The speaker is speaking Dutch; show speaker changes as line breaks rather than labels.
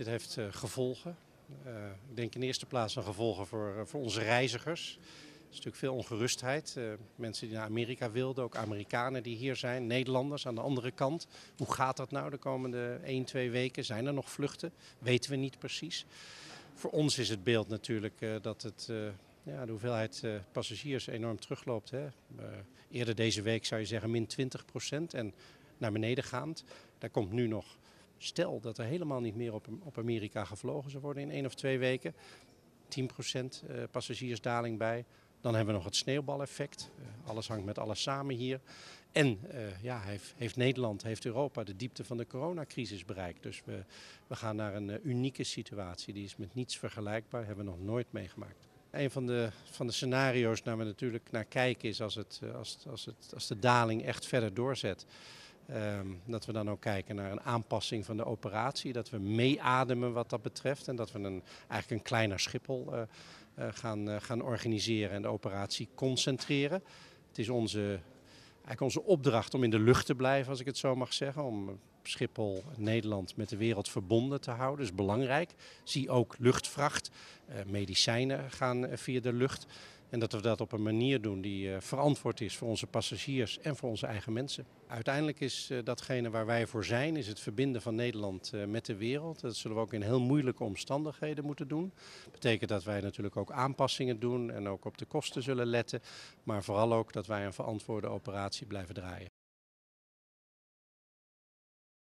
Dit heeft gevolgen. Ik denk in de eerste plaats een gevolgen voor onze reizigers. Er is natuurlijk veel ongerustheid. Mensen die naar Amerika wilden, ook Amerikanen die hier zijn, Nederlanders aan de andere kant. Hoe gaat dat nou de komende 1, 2 weken? Zijn er nog vluchten? Weten we niet precies. Voor ons is het beeld natuurlijk dat de hoeveelheid passagiers enorm terugloopt. Hè. Eerder deze week zou je zeggen min 20% en naar beneden gaand. Daar komt nu nog, stel dat er helemaal niet meer op Amerika gevlogen zou worden in 1 of 2 weken. 10% passagiersdaling bij. Dan hebben we nog het sneeuwbaleffect. Alles hangt met alles samen hier. En heeft Nederland, heeft Europa de diepte van de coronacrisis bereikt. Dus we gaan naar een unieke situatie. Die is met niets vergelijkbaar. Hebben we nog nooit meegemaakt. Een van de scenario's waar we natuurlijk naar kijken is als de daling echt verder doorzet. Dat we dan ook kijken naar een aanpassing van de operatie. Dat we meeademen wat dat betreft. En dat we eigenlijk een kleiner Schiphol gaan organiseren en de operatie concentreren. Het is onze opdracht om in de lucht te blijven, als ik het zo mag zeggen. Om Schiphol, Nederland met de wereld verbonden te houden. Dat is belangrijk. Zie ook luchtvracht. Medicijnen gaan via de lucht. En dat we dat op een manier doen die verantwoord is voor onze passagiers en voor onze eigen mensen. Uiteindelijk is datgene waar wij voor zijn, is het verbinden van Nederland met de wereld. Dat zullen we ook in heel moeilijke omstandigheden moeten doen. Dat betekent dat wij natuurlijk ook aanpassingen doen en ook op de kosten zullen letten. Maar vooral ook dat wij een verantwoorde operatie blijven draaien.